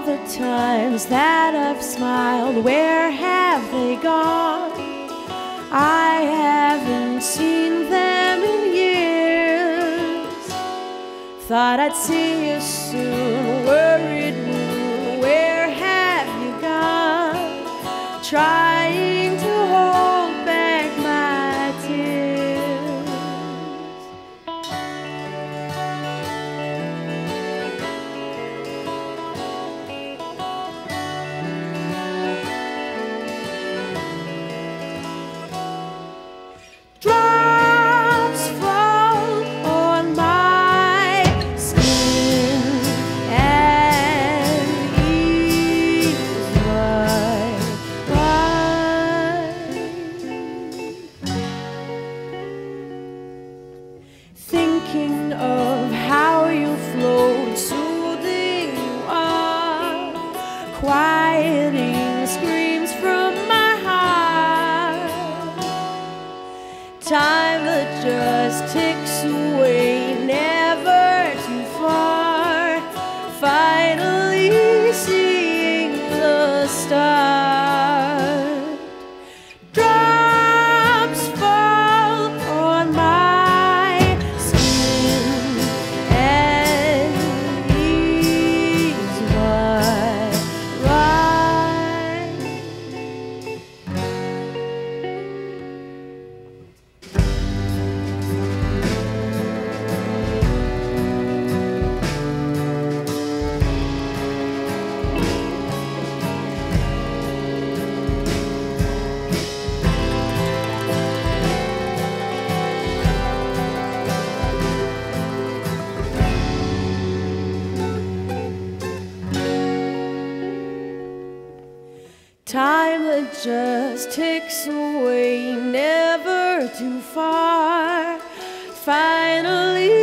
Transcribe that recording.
the times that I've smiled, where have they gone? I haven't seen them in years. Thought I'd see you soon, worried moon, where have you gone? Trying to hold back my tears. Drops fall on my skin and ease my mind. Thinking of how you flowed, soothing you are, quieting screams from my heart. Time that just ticks away, never too far. Finally seeing the start. Drops fall on my skin and ease my mind. Time that just ticks away, never too far. Finally